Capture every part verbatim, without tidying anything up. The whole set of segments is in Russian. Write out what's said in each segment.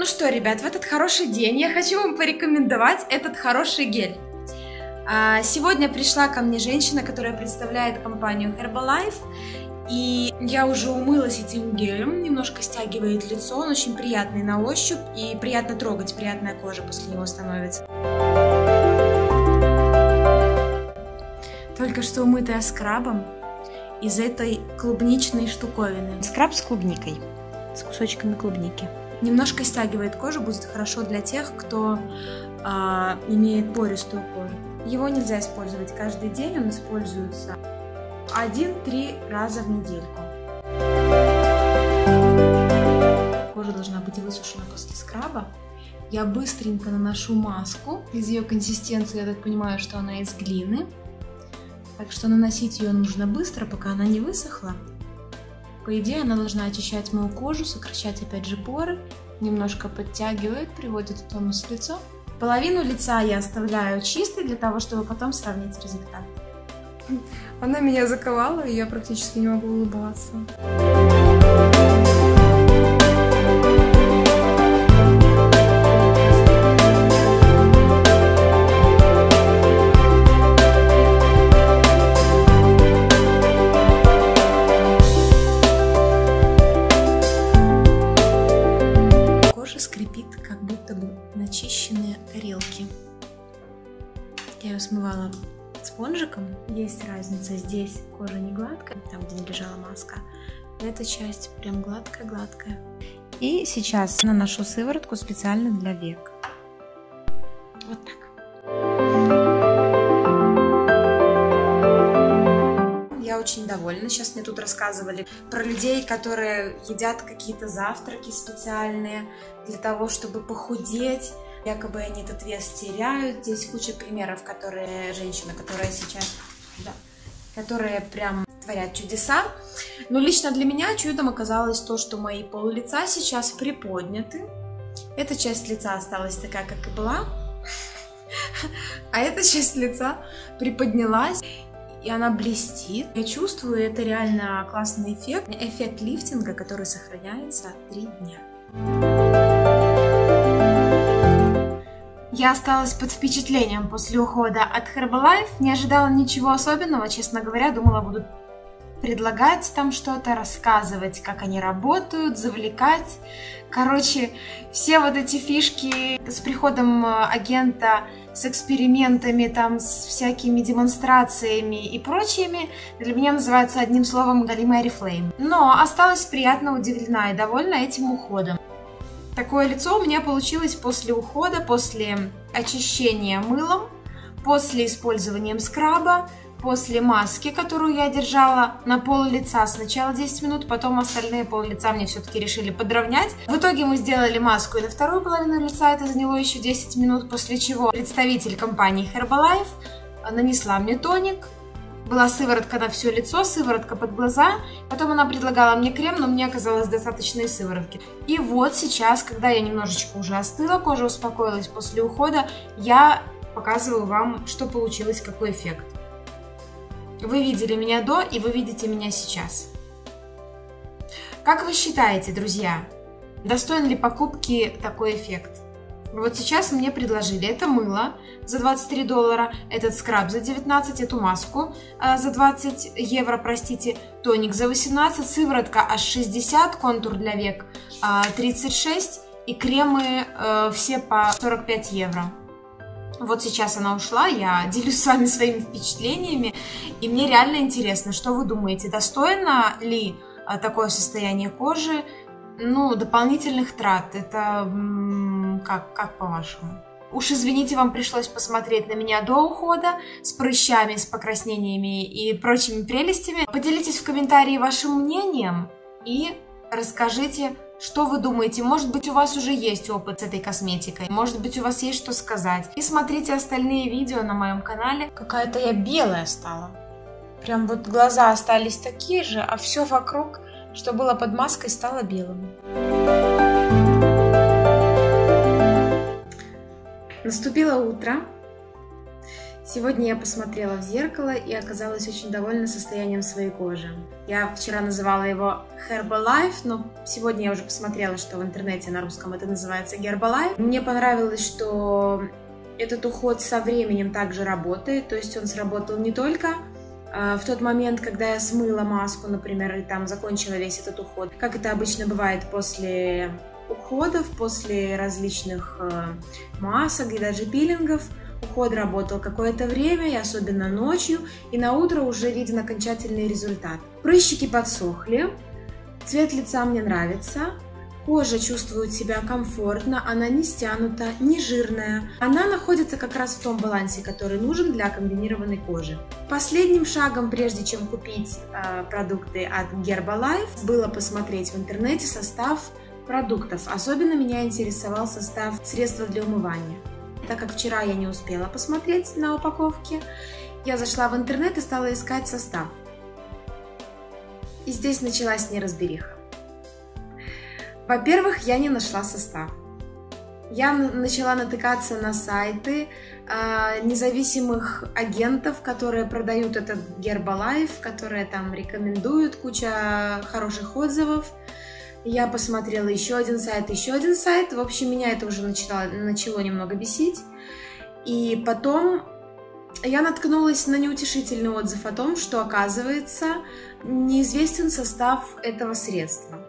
что, ребят, в этот хороший день я хочу вам порекомендовать этот хороший гель. Сегодня пришла ко мне женщина, которая представляет компанию Herbalife, и я уже умылась этим гелем, немножко стягивает лицо, он очень приятный на ощупь и приятно трогать, приятная кожа после него становится. Только что умытая скрабом из этой клубничной штуковины. Скраб с клубникой, с кусочками клубники. Немножко стягивает кожу, будет хорошо для тех, кто а, имеет пористую кожу. Его нельзя использовать каждый день, он используется один-три раза в недельку. Кожа должна быть высушена после скраба. Я быстренько наношу маску. Из ее консистенции, я так понимаю, что она из глины. Так что наносить ее нужно быстро, пока она не высохла. По идее, она должна очищать мою кожу, сокращать опять же поры, немножко подтягивает, приводит в тонус лицо. Половину лица я оставляю чистой для того, чтобы потом сравнить результат. Она меня заковала, и я практически не могу улыбаться. Скрипит, как будто бы начищенные тарелки. Я ее смывала спонжиком. Есть разница. Здесь кожа не гладкая, там, где лежала маска. Эта часть прям гладкая-гладкая. И сейчас наношу сыворотку специально для век. Вот так. Я очень довольна. Сейчас мне тут рассказывали про людей, которые едят какие-то завтраки специальные для того, чтобы похудеть. Якобы они этот вес теряют. Здесь куча примеров, которые женщины, которые сейчас, да, которые прям творят чудеса. Но лично для меня чудом оказалось то, что мои пол лица сейчас приподняты. Эта часть лица осталась такая, как и была. А эта часть лица приподнялась. И она блестит. Я чувствую, это реально классный эффект. Эффект лифтинга, который сохраняется три дня. Я осталась под впечатлением после ухода от Herbalife. Не ожидала ничего особенного, честно говоря. Думала, будут предлагать там что-то, рассказывать, как они работают, завлекать. Короче, все вот эти фишки с приходом агента, с экспериментами, там, с всякими демонстрациями и прочими, для меня называется одним словом галимая Oriflame. Но осталась приятно удивлена и довольна этим уходом. Такое лицо у меня получилось после ухода, после очищения мылом, после использования скраба, после маски, которую я держала на пол лица сначала десять минут, потом остальные пол лица мне все-таки решили подровнять. В итоге мы сделали маску и на вторую половину лица, это заняло еще десять минут, после чего представитель компании Herbalife нанесла мне тоник. Была сыворотка на все лицо, сыворотка под глаза. Потом она предлагала мне крем, но мне оказалось достаточно и сыворотки. И вот сейчас, когда я немножечко уже остыла, кожа успокоилась после ухода, я показываю вам, что получилось, какой эффект. Вы видели меня до, и вы видите меня сейчас. Как вы считаете, друзья, достоин ли покупки такой эффект? Вот сейчас мне предложили это мыло за двадцать три доллара, этот скраб за девятнадцать, эту маску э, за двадцать евро, простите, тоник за восемнадцать, сыворотка аж шестьдесят, контур для век э, тридцать шесть и кремы э, все по сорок пять евро. Вот сейчас она ушла, я делюсь с вами своими впечатлениями, и мне реально интересно, что вы думаете, достойно ли а, такое состояние кожи, ну, дополнительных трат, это как, как по-вашему? Уж извините, вам пришлось посмотреть на меня до ухода, с прыщами, с покраснениями и прочими прелестями. Поделитесь в комментарии вашим мнением и расскажите, что вы думаете. Может быть, у вас уже есть опыт с этой косметикой, может быть, у вас есть что сказать. И смотрите остальные видео на моем канале. Какая-то я белая стала. Прям вот глаза остались такие же, а все вокруг, что было под маской, стало белым. Наступило утро. Сегодня я посмотрела в зеркало и оказалась очень довольна состоянием своей кожи. Я вчера называла его Herbalife, но сегодня я уже посмотрела, что в интернете на русском это называется Herbalife. Мне понравилось, что этот уход со временем также работает, то есть он сработал не только в тот момент, когда я смыла маску, например, и там закончила весь этот уход, как это обычно бывает после уходов, после различных масок и даже пилингов. Уход работал какое-то время, и особенно ночью, и на утро уже виден окончательный результат. Прыщики подсохли, цвет лица мне нравится, кожа чувствует себя комфортно, она не стянута, не жирная. Она находится как раз в том балансе, который нужен для комбинированной кожи. Последним шагом, прежде чем купить э, продукты от Herbalife, было посмотреть в интернете состав продуктов. Особенно меня интересовал состав средства для умывания. Так как вчера я не успела посмотреть на упаковке, я зашла в интернет и стала искать состав. И здесь началась неразбериха. Во-первых, я не нашла состав. Я начала натыкаться на сайты э, независимых агентов, которые продают этот Herbalife, которые там рекомендуют, куча хороших отзывов. Я посмотрела еще один сайт, еще один сайт. В общем, меня это уже начало, начало немного бесить. И потом я наткнулась на неутешительный отзыв о том, что, оказывается, неизвестен состав этого средства.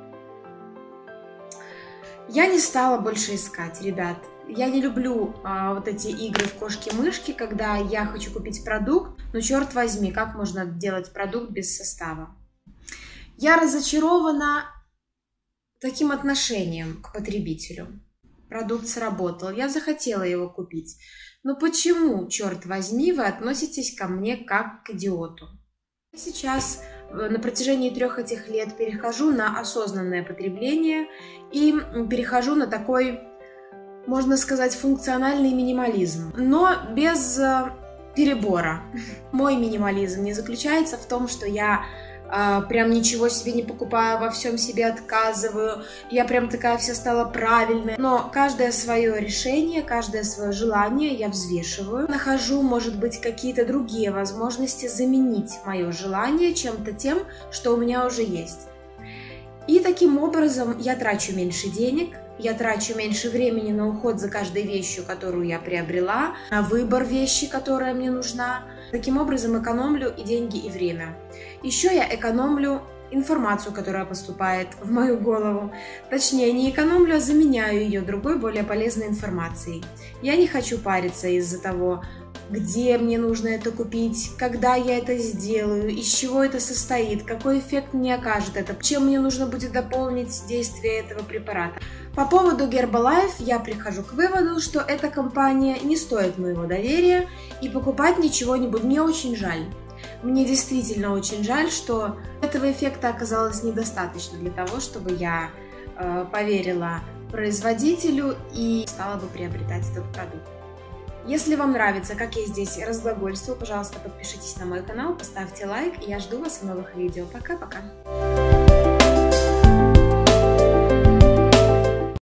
Я не стала больше искать, ребят. Я не люблю а, вот эти игры в кошки-мышки, когда я хочу купить продукт, но черт возьми, как можно делать продукт без состава? Я разочарована таким отношением к потребителю. Продукт сработал, я захотела его купить. Но почему, черт возьми, вы относитесь ко мне как к идиоту? Я сейчас на протяжении трех этих лет перехожу на осознанное потребление и перехожу на такой, можно сказать, функциональный минимализм, но без перебора. Мой минимализм не заключается в том, что я прям ничего себе не покупаю, во всем себе отказываю, я прям такая вся стала правильная. Но каждое свое решение, каждое свое желание я взвешиваю. Нахожу, может быть, какие-то другие возможности заменить мое желание чем-то тем, что у меня уже есть. И таким образом я трачу меньше денег, я трачу меньше времени на уход за каждой вещью, которую я приобрела, на выбор вещи, которая мне нужна. Таким образом экономлю и деньги, и время. Еще я экономлю информацию, которая поступает в мою голову. Точнее, не экономлю, а заменяю ее другой, более полезной информацией. Я не хочу париться из-за того, где мне нужно это купить, когда я это сделаю, из чего это состоит, какой эффект мне окажет это, чем мне нужно будет дополнить действие этого препарата. По поводу Herbalife я прихожу к выводу, что эта компания не стоит моего доверия, и покупать ничего не буду. Мне очень жаль. Мне действительно очень жаль, что этого эффекта оказалось недостаточно для того, чтобы я э, поверила производителю и стала бы приобретать этот продукт. Если вам нравится, как я здесь разглагольствую, пожалуйста, подпишитесь на мой канал, поставьте лайк, и я жду вас в новых видео. Пока-пока!